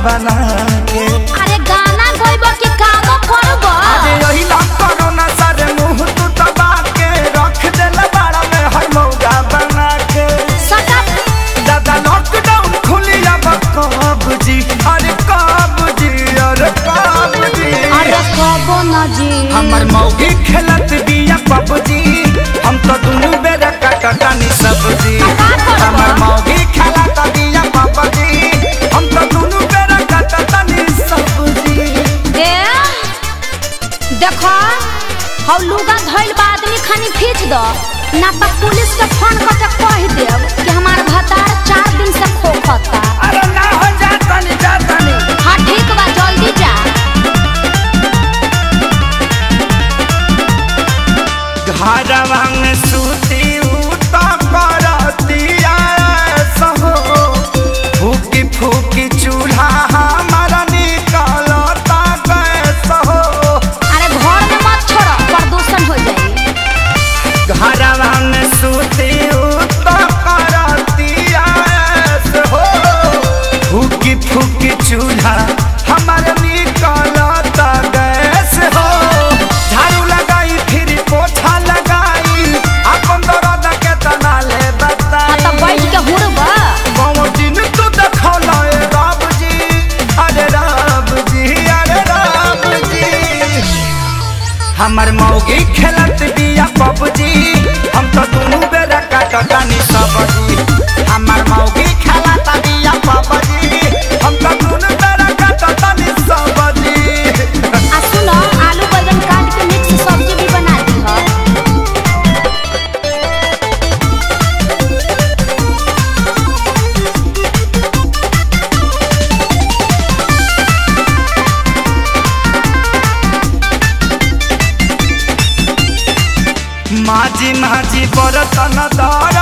बना के। अरे गाना गइबो कि काम करबो? अरे यही ना करो ना सारे मुंह तू दबा के रख देला बाड़ा में हर मौका बना के। सटक दादा लॉकडाउन खुली अब कब जी? अरे कब जी? अरे कब जी? अरे कबो ना जी। हमर मौगी खेलत बिया पबजी, हम तो दुनू बेरा काटतानी सब्जी। हमर मौगी खेलत बिया पबजी, हम तो दुनू बेरा काटतानी सब्जी। देखो हौ लुगा धइल बा आदमी खानी खींच दो ना तो पुलिस के फोन करके कह देब कि हमार भतार 4 दिन से खोखता। अरे ना हो जातानी जातानी। हाँ ठीक बा जल्दी जा। घरवा में सूती उता करतिया सहो, फूकी फूकी चूल्हा हमारा निकलता गैस हो। अरे घर में मत छोड़ो प्रदूषण हो जाई। घरवा में सूती उता करतिया सहो, फूकी फूकी चूल्हा हमारा निकलता गैस हो। झाड़ू लगाई फिर पोछा लगाई, अपन दर्द के तना ले बता। हाँ तो बैठ के हुड़बा। बाबू दिन तू देखौला ए रब जी, अरे रब जी, अरे रब जी। हमर मौगी खेलत बिया पबजी, हम तो दुनू बेरा काटतानी सब्जी। हमर मौगी खेलत बिया पबजी, हम तो दुनू बेरा काटतानी सब्जी। आ सुनो आलू बैंगन काट के मिक्स सब्जी भी बना दी हो। माझी माझी बरतन दर